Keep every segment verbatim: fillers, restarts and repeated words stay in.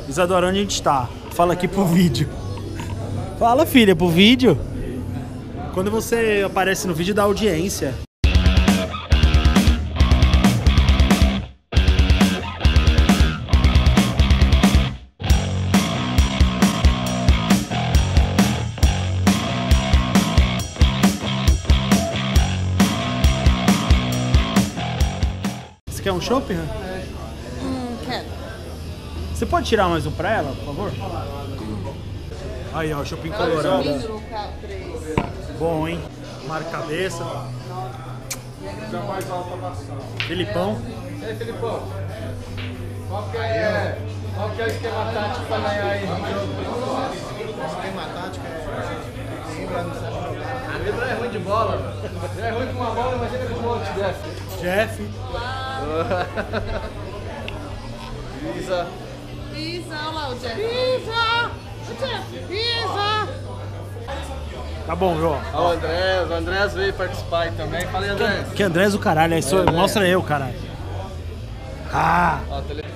Isadora, onde a gente tá? Fala aqui pro vídeo. Fala, filha, pro vídeo. Quando você aparece no vídeo, dá audiência. Você quer um chopp? Hum, quero. Você pode tirar mais um pra ela, por favor? Aí, ó, shopping colorado. Bom, hein? Marca cabeça. Filipão. E aí, Filipão? Qual que é, qual que é o esquema tático pra ganhar aí no jogo? O esquema tático é Ibra não sabe jogar. O Ibra é ruim de bola. Já é ruim com uma bola, imagina com o outro, Jeff. Jeff. Isa. Isa, olha lá o Jeff. Isa! O Jeff! Isa! Tá bom, viu? Ó, o Andrés. O Andrés veio participar aí também. Fala aí, Andrés. Que Andrés do caralho, aí só, É, mostra eu, caralho. Ah! Ó, tele...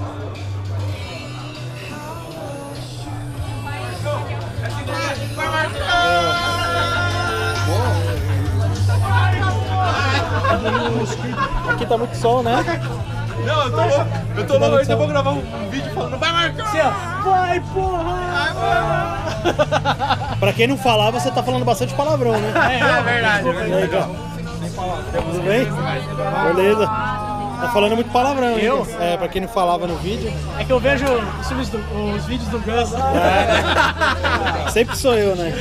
Aqui tá muito sol, né? Não, eu tô, eu tô louco, ainda vou gravar um vídeo falando, vai marcar! Assim, ó, vai, porra! Pra quem não falar, você tá falando bastante palavrão, né? É, é verdade. E aí, cara? Tudo bem? Beleza. Tá falando muito palavrão, hein? Eu? É, pra quem não falava no vídeo. É que eu vejo os vídeos do, os vídeos do Gus. É. Sempre sou eu, né?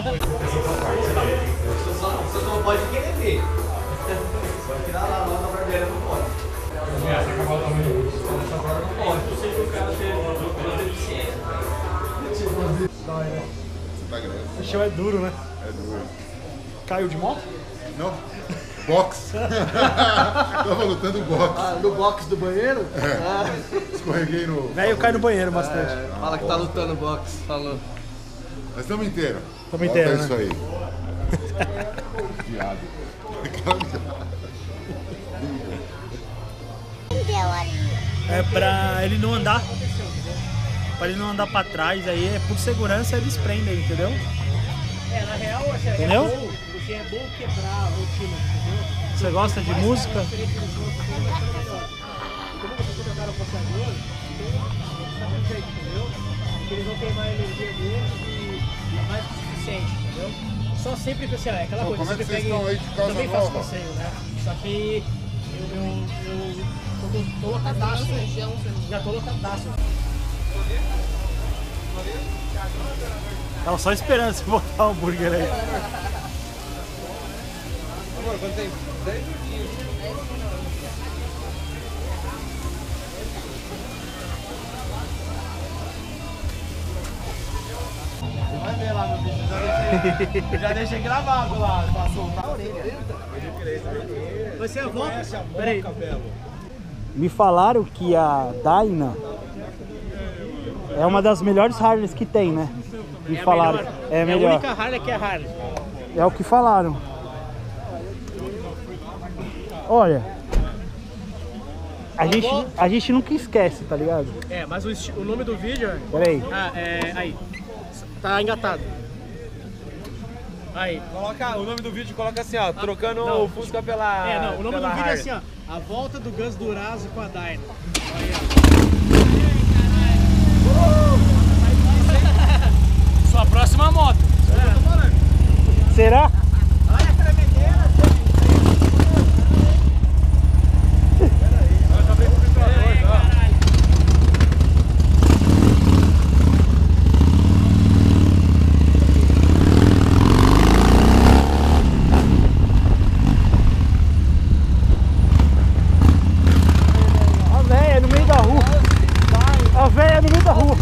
Você não pode querer ver. Só que lá lá na barbeira não pode. Essa acabou também. Essa agora não pode. Eu sei que o cara tem deficiência. Você tá grande. O chão é duro, né? É duro. Caiu de moto? Não. Box. Tava lutando box. Ah, no box do banheiro? É. Escorreguei no. Velho, cai no banheiro bastante. É, fala que tá lutando box, falou. Nós estamos inteiros. Tamo Bota inteiro, isso né? aí. Viado. É pra ele não andar. Pra ele não andar pra trás, aí é por segurança eles prendem, entendeu? É, na real, assim, Entendeu? é bom, porque é bom quebrar a rotina, entendeu? Você gosta de música? Como vocês trocaram o passador, então tá muito jeito, entendeu? Porque eles vão queimar a energia deles e é mais que o suficiente, entendeu? Só sempre assim, é aquela Pô, coisa, como é que você vocês pega. estão aí de Eu casa também faço nova? passeio, né? Só que eu, eu, eu tô, tô locadaço. Já tô locadaço. Tava só esperando você botar o hambúrguer aí. Amor, quando tem dez minutinhos. Você vai ver lá no vídeo, já deixei, já deixei gravado lá, pra soltar a orelha. Você volta? Peraí. Me falaram que a Dyna é uma das melhores Harleys que tem, né? Me É a falaram. melhor. É a É a melhor. única Harley que é Harley. É o que falaram. Olha, a gente, a gente nunca esquece, tá ligado? É, mas o, esti- o nome do vídeo é... Pera aí. Ah, é... Aí. Tá engatado. Aí. Coloca, o nome do vídeo coloca assim, ó, trocando não. o Fusca pela. É, não, o nome pela do vídeo é Harley. assim, ó. A volta do Gus Durazo com a Dyna. Sua próxima moto. Será? Olha a tremedeira. Eu acabei com o filtrador, ó. A véia no meio da rua. A véia no meio da rua.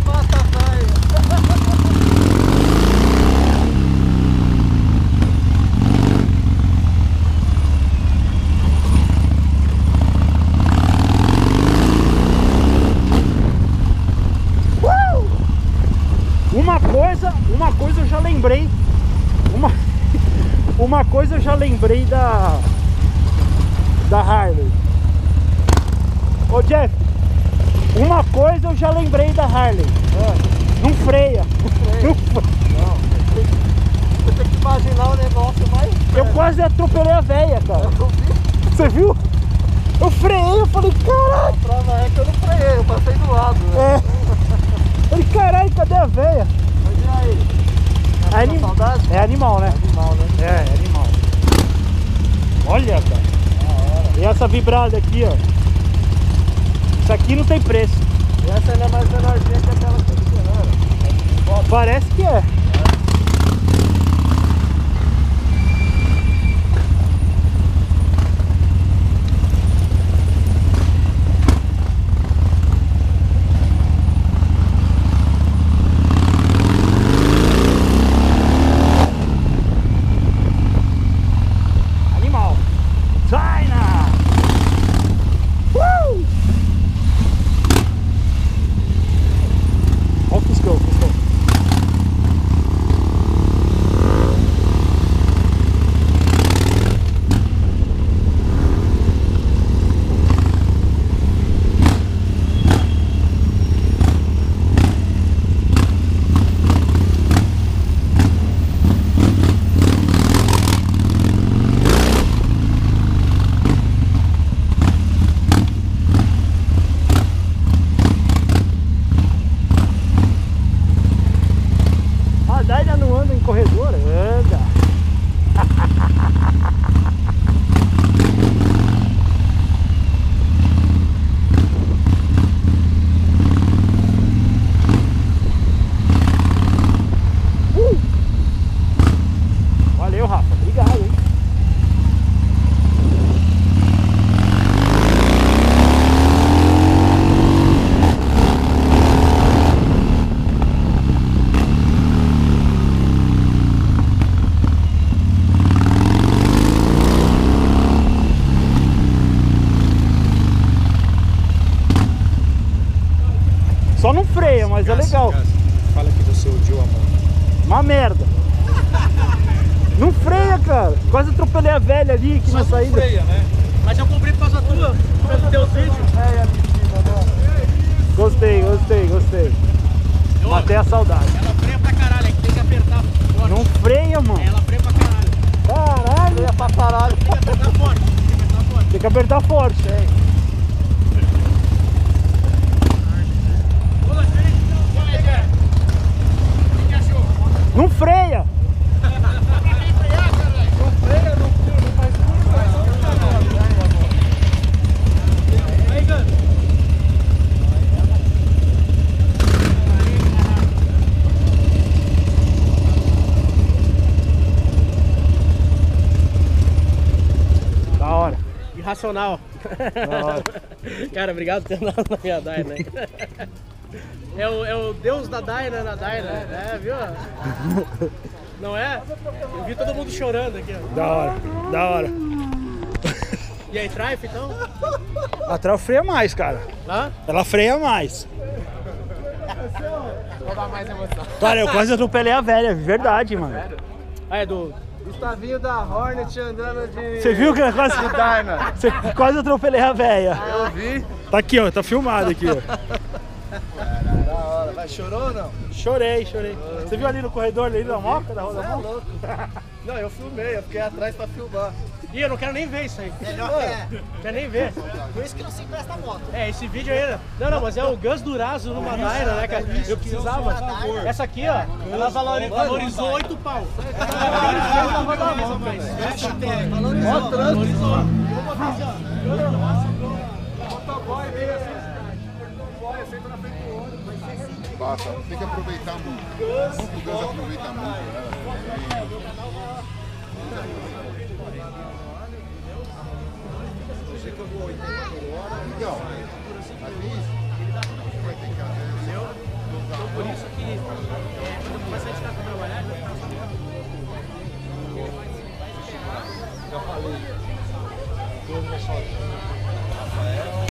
Uh! Uma coisa, uma coisa eu já lembrei. Uma, uma coisa eu já lembrei da da Harley. Ô Jeff, Uma coisa eu já lembrei da Harley. É. Não freia. Não freia. Não, você tem que imaginar o negócio mais... Eu quase atropelei a véia, cara. Eu vi. Você viu? Eu freiei, eu falei, caralho. A prova é que eu não freiei, eu passei do lado, né? É. Eu falei, caralho, cadê a véia? Mas e aí? É, anim... saudade? é animal, né? É animal, né? É, é animal. Olha, cara. E essa vibrada aqui, ó. Isso aqui não tem preço. E essa ainda é mais menorzinha que aquela que eu tinha, né? Parece que é. Animal. China! Woo! Olha o Fiscão, o Fiscão. A Dyna não anda em corredor? Anda! Uh! Valeu, Rafa. Obrigado, hein? Só não freia, mas é legal. Fala que você odiou a moto. Uma merda. Não freia, cara. Quase atropelei a velha ali aqui na saída. Freia, né? Mas eu comprei por causa tua, pelos teus vídeos. Gostei, gostei, gostei. Matei a saudade. Ela freia pra caralho, é que tem que apertar forte. Não freia, mano. Ela freia pra caralho. Caralho. Freia pra caralho. Tem que apertar forte, tem que apertar forte. Tem que apertar forte. Não freia. Da hora. Irracional. Da hora. Cara, obrigado por ter andado na minha Dyna, né? É o, é o deus da Dyna na Dyna, é, viu? Não é? Eu vi todo mundo chorando aqui, ó. Da hora. Da hora. E aí, Trife, então? A Triumph freia mais, cara. Hã? Ela freia mais. Vou dar mais emoção. Cara, eu quase atropelei a velha, verdade, mano. Ah, é do... Gustavinho da Hornet andando de... Você viu que eu quase... De Dyna. Você quase atropelei a velha. Eu vi. Tá aqui, ó, tá filmado aqui, ó. Da hora. Mas chorou ou não? Chorei, chorei. Você viu ali no corredor ali da moca, da roda Você é moca? louco. Não, eu filmei, eu fiquei atrás pra filmar. Ih, eu não quero nem ver isso aí. Melhor que é. Quero nem ver. Por isso que não se empresta a moto. É, esse vídeo aí... Não, não, mas é o Gus Durazo numa Dyna, né, cara? Eu precisava. Essa aqui, ó, ela valori- valorizou oito pau. Valorizou. Motoboy veio assim. Motoboy, senta na frente do ônibus. Passa, tem que aproveitar muito. O Gus aproveita muito. Então, ali vai ter que haver. Então, por isso que é, quando eu comecei a estar trabalhar, Já falei. Dois meses sozinho.